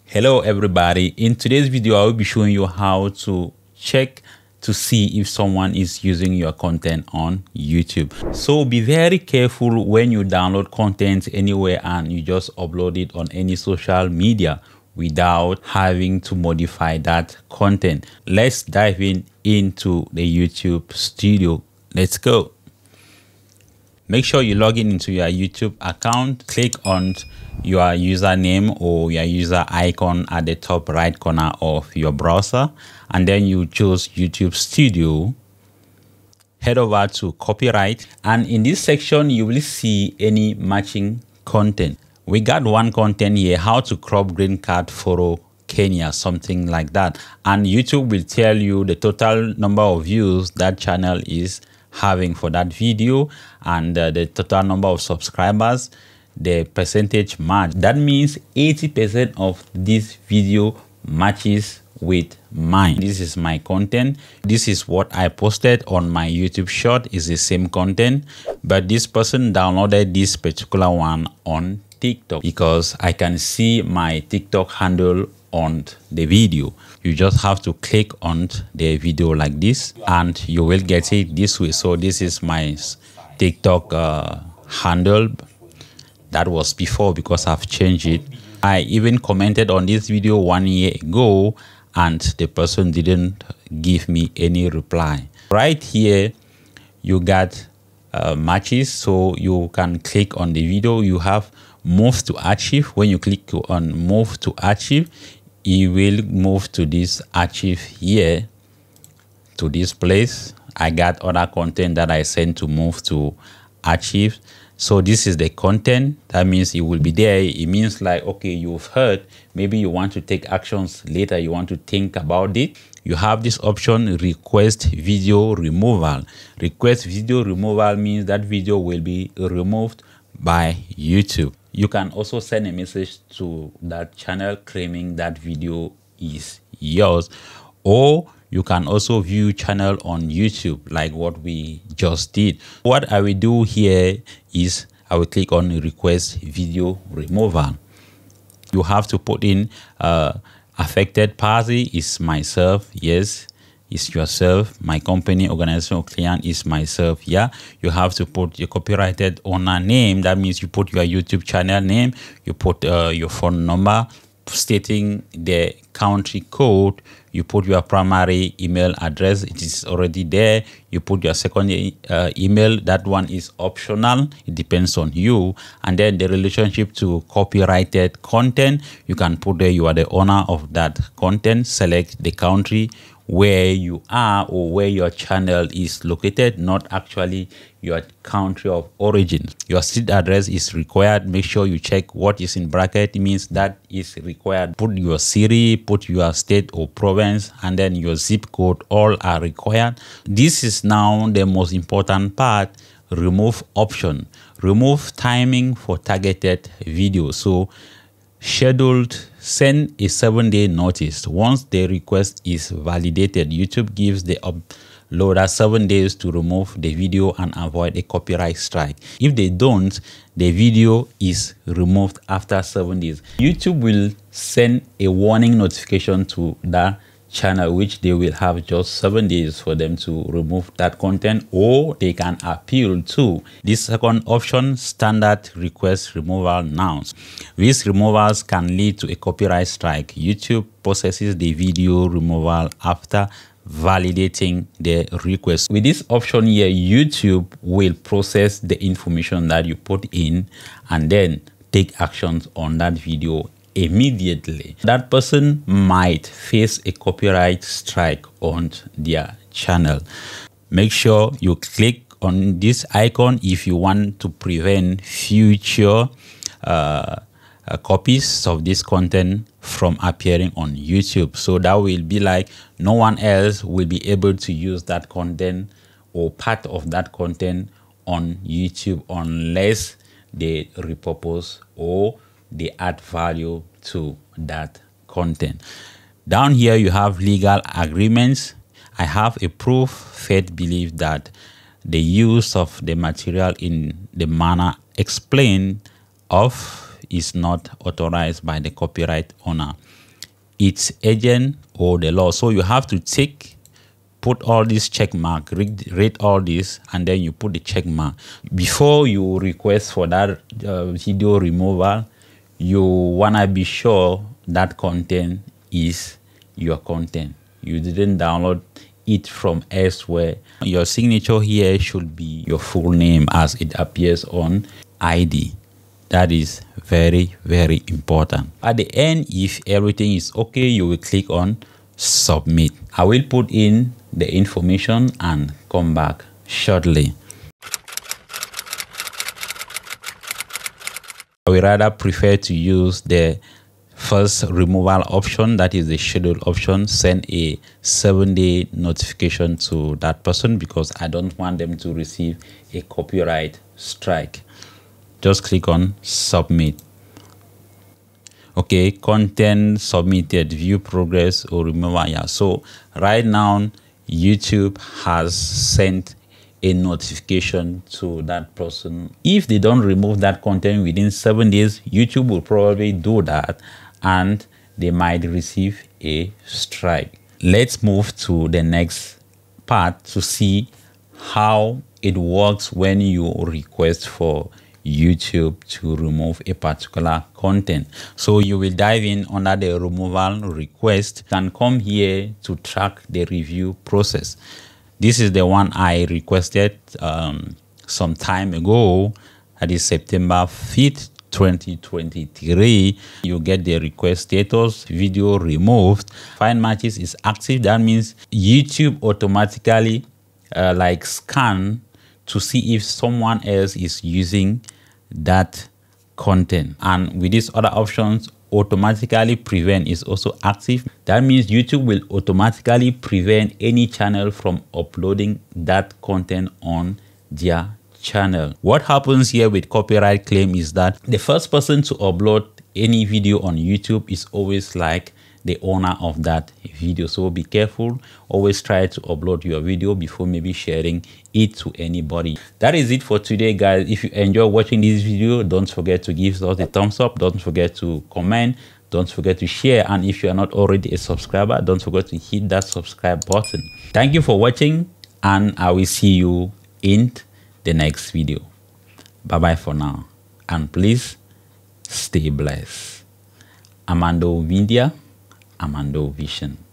Hello everybody, in today's video I will be showing you how to check to see if someone is using your content on YouTube. So be very careful when you download content anywhere and you just upload it on any social media without having to modify that content. Let's dive into the YouTube studio. Let's go. Make sure you log in into your YouTube account. Click on your username or your user icon at the top right corner of your browser, and then you choose YouTube Studio. Head over to copyright, and in this section you will see any matching content. We got one content here, how to crop green card photo Kenya, something like that, and YouTube will tell you the total number of views that channel is having for that video, and the total number of subscribers, the percentage match. That means 80% of this video matches with mine. This is my content. This is what I posted on my YouTube short. Is the same content, but this person downloaded this particular one on TikTok because I can see my TikTok handle on the video. You just have to click on the video like this and you will get it this way. So this is my TikTok handle. That was before because I've changed it. I even commented on this video 1 year ago and the person didn't give me any reply. Right here you got matches, so you can click on the video. You have move to archive. When you click on move to archive, you will move to this archive here, to this place. I got other content that I sent to move to archive. So this is the content. That means it will be there. It means like, okay, you've heard, maybe you want to take actions later, you want to think about it. You have this option, request video removal. Request video removal means that video will be removed by YouTube. You can also send a message to that channel claiming that video is yours, or you can also view channel on YouTube like what we just did. What I will do here is I will click on request video removal. You have to put in affected party is myself. Yes, it's yourself. My company, organization, or client is myself. Yeah, you have to put your copyrighted owner name. That means you put your YouTube channel name, you put your phone number stating the country code, you put your primary email address, it is already there. You put your second email, that one is optional, it depends on you. And then the relationship to copyrighted content, you can put there you are the owner of that content. Select the country where you are or where your channel is located, not actually your country of origin. Your street address is required. Make sure you check what is in bracket. It means that is required. Put your city, put your state or province, and then your zip code, all are required. This is now the most important part, remove option. Remove timing for targeted video. So scheduled, send a 7-day notice. Once the request is validated, YouTube gives the uploader 7 days to remove the video and avoid a copyright strike. If they don't, the video is removed after 7 days. YouTube will send a warning notification to the channel, which they will have just 7 days for them to remove that content, or they can appeal to. This second option, standard request removal now. These removals can lead to a copyright strike. YouTube processes the video removal after validating the request. With this option here, YouTube will process the information that you put in and then take actions on that video immediately. That person might face a copyright strike on their channel. Make sure you click on this icon if you want to prevent future copies of this content from appearing on YouTube. So that will be like no one else will be able to use that content or part of that content on YouTube unless they repurpose or they add value to that content. Down here you have legal agreements. I have a proof, faith, belief that the use of the material in the manner explained of is not authorized by the copyright owner, its agent, or the law. So you have to put all this check mark, read all this, and then you put the check mark. Before you request for that video removal, you wanna be sure that content is your content. You didn't download it from elsewhere. Your signature here should be your full name as it appears on ID. That is very, very important. At the end, if everything is okay, you will click on submit. I will put in the information and come back shortly. I would rather prefer to use the first removal option, that is the schedule option. Send a 7-day notification to that person because I don't want them to receive a copyright strike. Just click on submit. Okay, content submitted, view progress or removal. Yeah, so right now YouTube has sent a notification to that person. If they don't remove that content within 7 days, YouTube will probably do that and they might receive a strike. Let's move to the next part to see how it works when you request for YouTube to remove a particular content. So you will dive in under the removal request and come here to track the review process. This is the one I requested some time ago. That is September 5th, 2023. You get the request status, video removed. Find matches is active. That means YouTube automatically like scan to see if someone else is using that content. And with these other options, automatically prevent is also active. That means YouTube will automatically prevent any channel from uploading that content on their channel. What happens here with copyright claim is that the first person to upload any video on YouTube is always like the owner of that video. So be careful. Always try to upload your video before maybe sharing it to anybody. That is it for today, guys. If you enjoy watching this video, don't forget to give us a thumbs up. Don't forget to comment. Don't forget to share. And if you are not already a subscriber, don't forget to hit that subscribe button. Thank you for watching, and I will see you in the next video. Bye bye for now, and please stay blessed. Amando Media, Amando Vision.